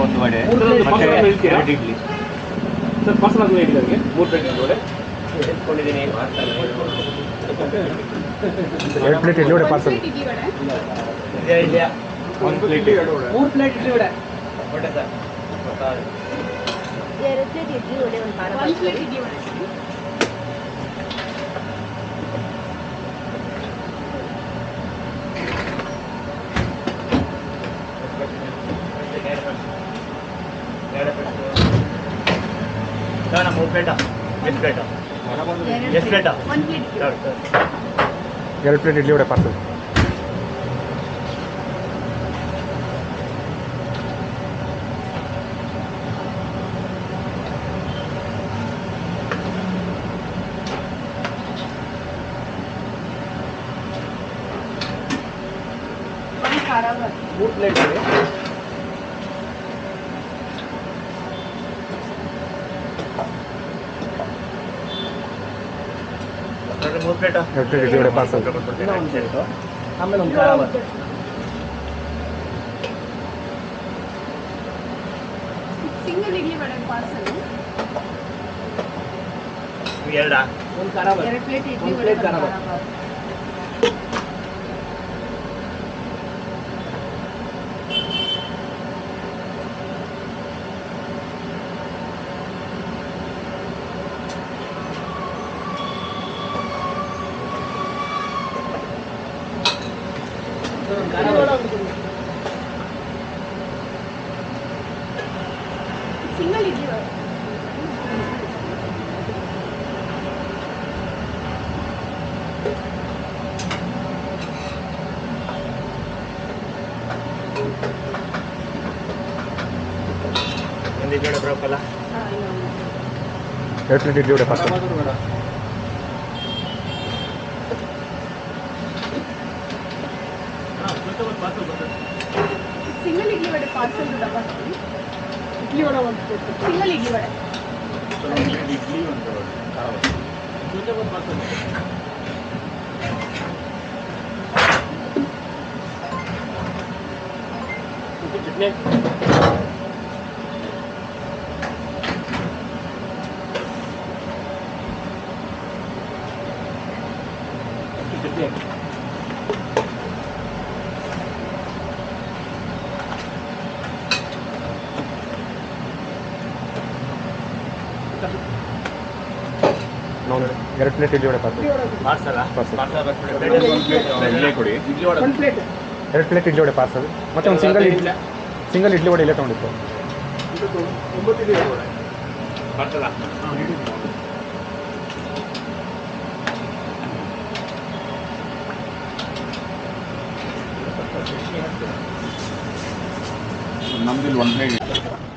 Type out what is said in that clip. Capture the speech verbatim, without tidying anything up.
ಒಂದು vada idli sir parcel ಆಗಿ ಹೇಳಿದಾಗೆ ಮೂರು ಪ್ಲೇಟ್ ವಡೆ ಎತ್ಕೊಂಡಿದ್ದೀನಿ. ಎರಡು ಪ್ಲೇಟ್ ಇಡ್ಲಿ ವಡೆ ಪಾರ್ಸಲ್. ಒಂದು ಪ್ಲೇಟ್ ಮೂರು ಪ್ಲೇಟ್ ಇಡ್ಲಿ ವಡೆ ವಡೆ ಸರ್. ಎರಡು ಪ್ಲೇಟ್ ಇಡ್ಲಿ ವಡೆ ಒಂದು ಖಾರ ಒಂದು ಪ್ಲೇಟ್ ಇಡ್ಲಿ ವಡೆ ಮೂರು ಪ್ಲೇಟಾ ಎಷ್ಟು ಪ್ಲೇಟಾ ಎಷ್ಟು ಪ್ಲೇಟಾ ಒಂದು ಪ್ಲೇಟ್ ಎರಡು ಪ್ಲೇಟ್ ಇಡ್ಲಿ ವಡೆ ಪಾರ್ಸಲ್. ಖಾರ ಮೂರು ಪ್ಲೇಟ್ ಇದೆ. ಮೂರು ಪ್ಲೇಟಾ ಎರಡು ಪ್ಲೇಟ್ ಇಡ್ಲಿ ವಡೆ ಪಾರ್ಸಲ್. ಇನ್ನೂ ಒಂದು ಪ್ಲೇಟು ಆಮೇಲೆ ಒಂದು ಖಾರ ಬರ್ತದೆ. ಸಿಂಗಲ್ ಇಡ್ಲಿ ವಡೆ ಪಾರ್ಸಲ್ ಎರಡಾ ಒಂದು ಖಾರ ಬರ್ತದೆ. ಎರಡು ಪ್ಲೇಟ್ ಇಡ್ಲಿ ಒಂದು ವಡೆ ಪ್ಲೇಟ್ ಖಾರ ಖಾರ ಬರ್ತದೆ. ಸಿಂಗಲ್ ಇಡ್ಲಿ ವಡೆ ಒಂದು ಇಡ್ಲಿ ವಡೆ ಬರೋಕ್ಕಲ್ಲ. ಎರಡು plate idli vada parcel. Single idli vada parcel ಡಬ್ಬ ಇಡ್ಲಿ ವಡೆ ಒಂದು ಪ್ಲೇಟ್ ಸಿಂಗಲ್ ಇಡ್ಲಿ ವಡೆ ಇಡ್ಲಿ ಒಂದು ಖಾರ ಜೊತೆ ಒಂದು ಪಾರ್ಸಲ್. ಚಟ್ನಿ ಚಟ್ನಿ ನಾವು ಎರಡು ಪ್ಲೇಟ್ ಇಡ್ಲಿ ವಡೆ ಪಾರ್ಸಲ್. ಪಾರ್ಸಲ್ಲ ಪಾರ್ಸಲ್. ಪಾರ್ಸಲ್ ಇಡ್ಲಿ ಕೊಡಿ. ಇಡ್ಲಿ ವಡೆ ಒಂದು ಪ್ಲೇಟ್. ಎರಡು ಪ್ಲೇಟ್ ಇಡ್ಲಿ ವಡೆ ಪಾರ್ಸಲ್ ಮತ್ತೆ ಒಂದು ಸಿಂಗಲ್ ಇಡ್ಲಿ ಸಿಂಗಲ್ ಇಡ್ಲಿ ವಡೆ ಇಲ್ಲೇ ತೊಗೊಂಡಿತ್ತು. ಒಂಬತ್ತು ಇಡ್ಲಿ ವಡೆ ಪಾರ್ಸಲ್ಲ ನಮ್ದಿಲ್ಲಿ ಒಂದು ಪ್ಲೇಟ್